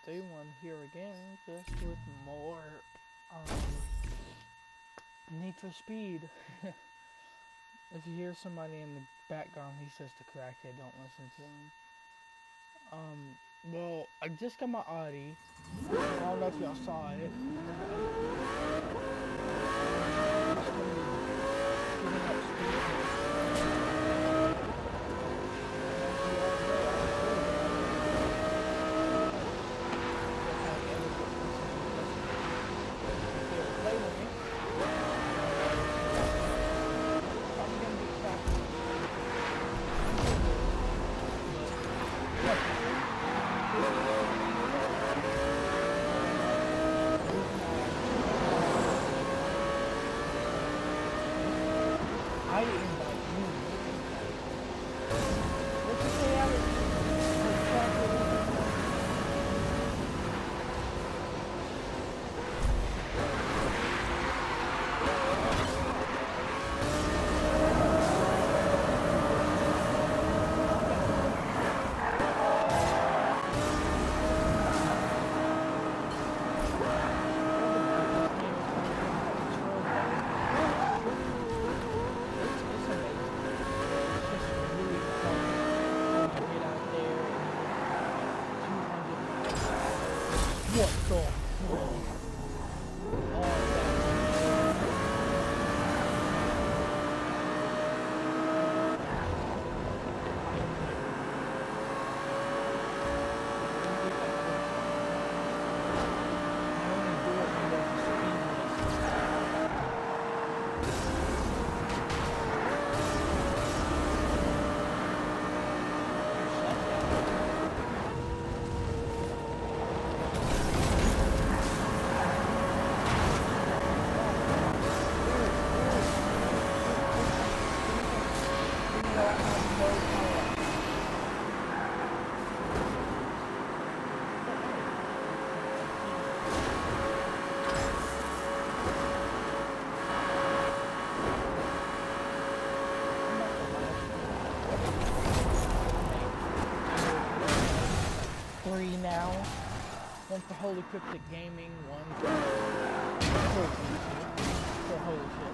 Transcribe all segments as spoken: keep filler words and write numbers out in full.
day one here again, just with more um, Need for Speed. If you hear somebody in the background, he's just a crackhead, don't listen to him. Um, well, I just got my Audi. I don't know if y'all saw it. Getting up speed. I didn't invite you. What you say, Alex? What the fuck? Three now. One for Holy Cryptic Gaming, one for for Holy Shit.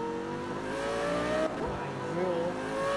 My real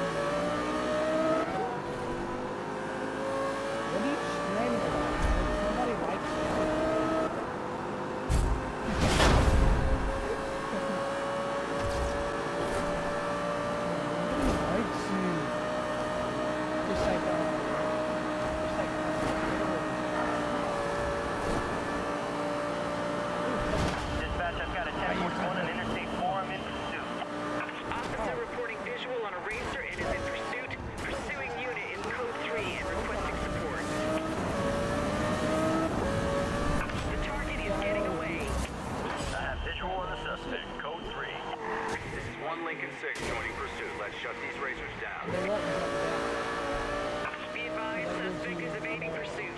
what are you screaming about? Nobody likes you. Nobody likes you. Just like uh, just like Dispatch, I've got a ten forty-one and Interstate four. I'm in pursuit. Officer reporting visual on a racer and is in pursuit. Pursuing unit in code three and requesting support. The target is getting away. I have visual on the suspect. Code three. This is one Lincoln six joining pursuit. Let's shut these racers down. they won't jump down. Be advised, suspect is evading pursuit.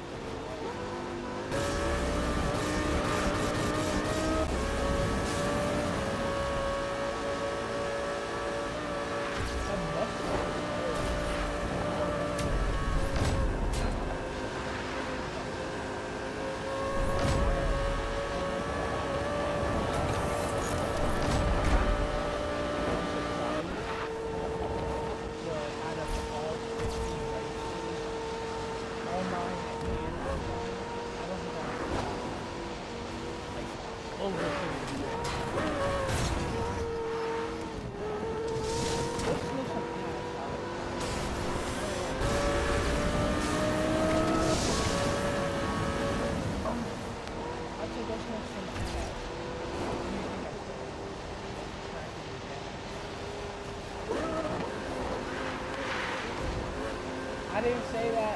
I didn't say that.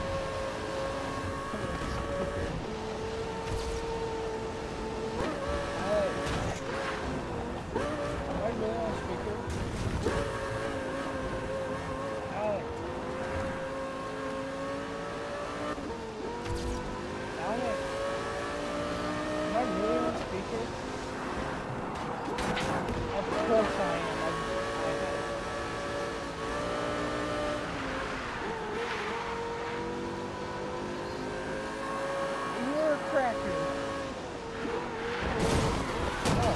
Alex, am I really on speaker? Alex. Alex. Am I really on speaker? Of course I am. I just, I had it. cracker. Oh.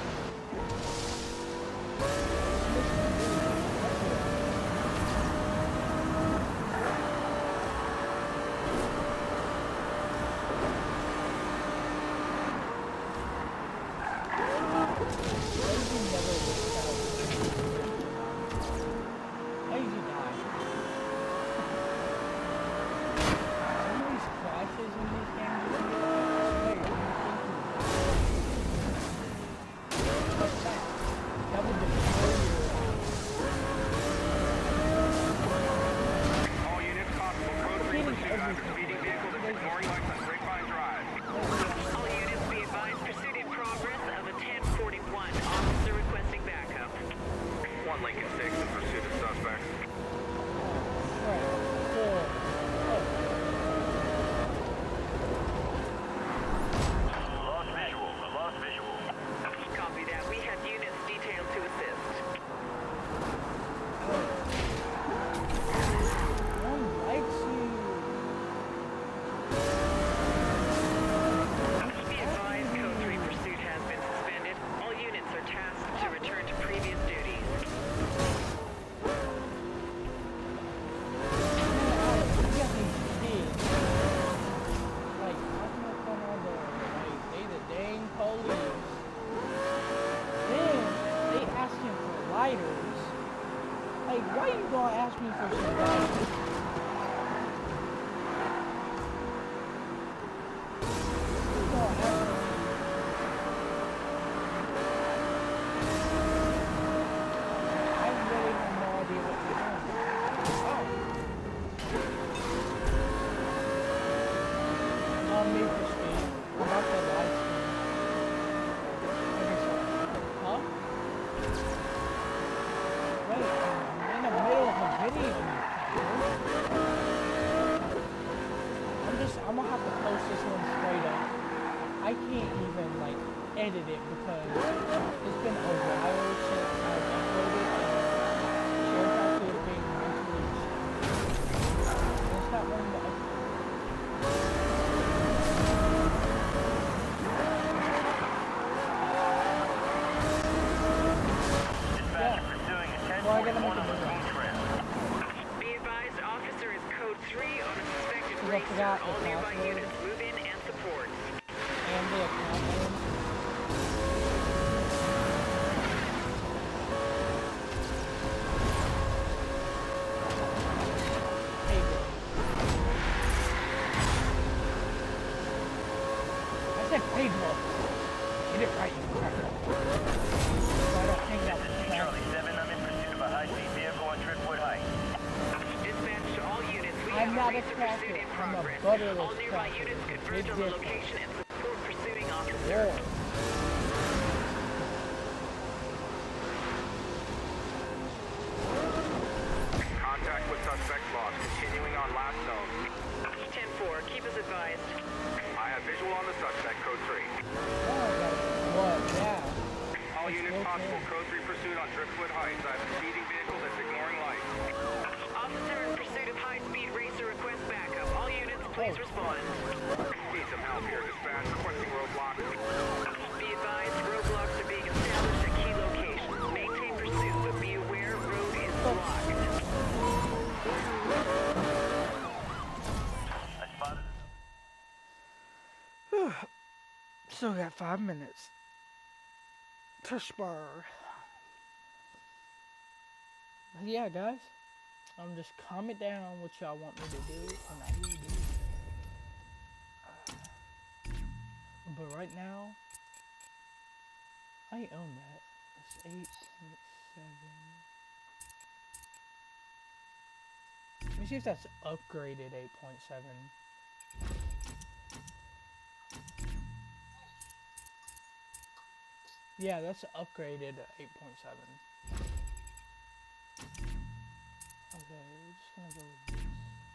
Edit it because it's been a while since I've uploaded and share factor is being mentally and it's not one that Dispatcher pursuing a ten forty-one on the Queen Trail. Be advised, officer is code three on a suspected I racer. forgot the All nearby password. units move in and support. and the account name. I said Pedro. Get it right, you cracker. So I don't hang out with This is the Charlie seven. I'm in pursuit of a high-speed vehicle on Driftwood Heights. Dispatch to all units. We I'm have not a a racer cracker. pursuit in I'm a progress. butterless All nearby cracker. units Big converge on the difference. location and support pursuing officer. Yeah. Contact with suspect lost. Continuing on last zone. ten four, keep us advised. I have visual on the suspect, code three. Oh, that's what? Yeah. All That's units okay. possible, code three pursuit on Driftwood Heights. I have a speeding vehicle that's ignoring lights. Officer in pursuit of high-speed racer request backup. All units, please Oh. respond. Need some help here, dispatch. Requesting roadblock. Be advised, roadblocks are being established at key locations. Maintain pursuit, but be aware road is blocked. I spotted Still got five minutes to spur. But yeah, guys, um, just comment down on what y'all want me to do, and I will do it. But right now, I own that. It's eight point seven. Let me see if that's upgraded eight point seven. Yeah, that's upgraded eight point seven. Okay, we're just gonna go with this.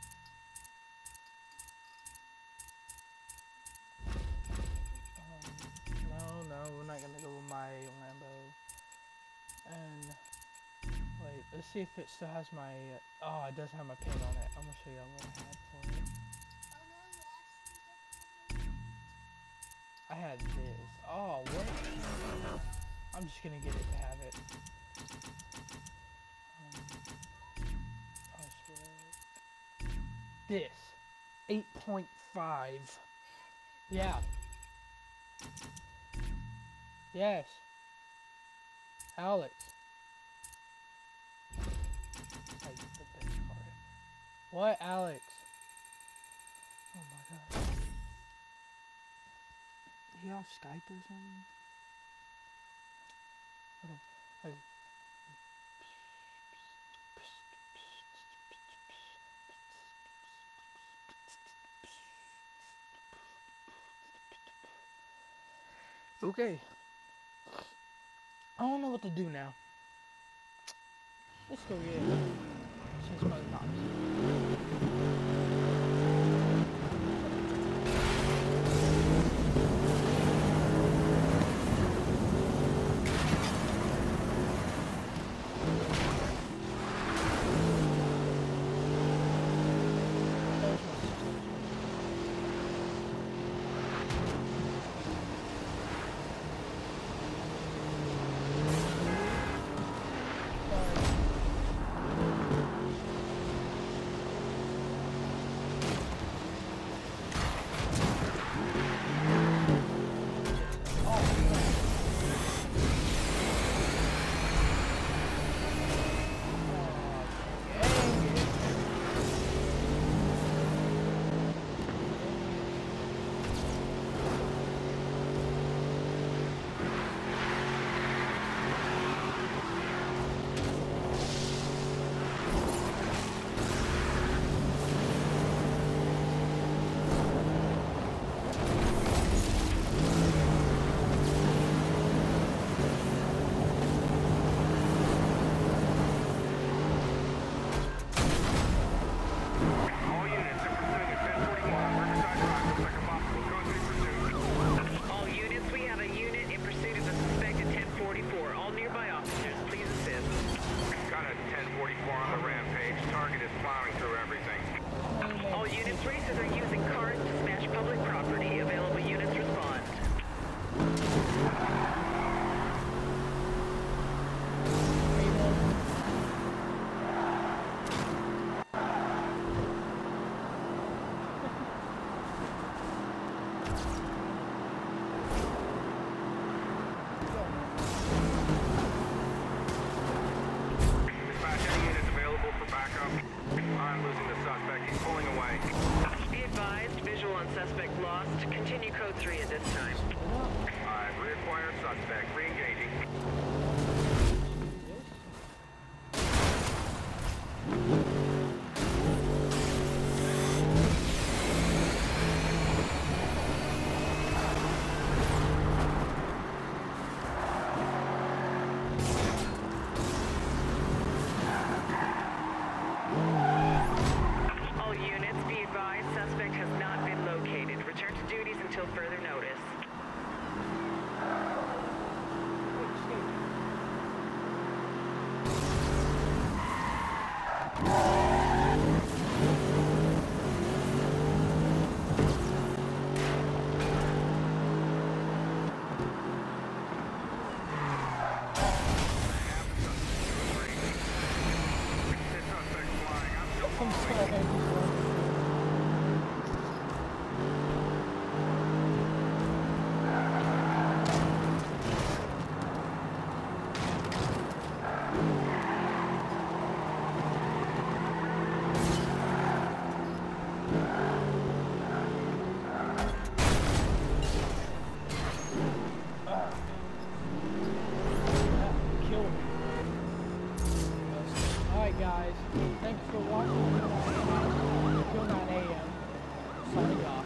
Um, no, no, we're not gonna go with my Lambo. And wait, let's see if it still has my. Uh, oh, it does have my pin on it. I'm gonna show y'all what I had for it. had this. Oh, what? I'm just gonna get it to have it. Um, oh, swear. This. eight point five. Yeah. Yes. Alex. Like the best part ever. What, Alex? Oh my god. He off Skype or something? What a, like, okay. I don't know what to do now. Let's go get since my pops. Guys, thanks for watching. Until nine A M Signing off.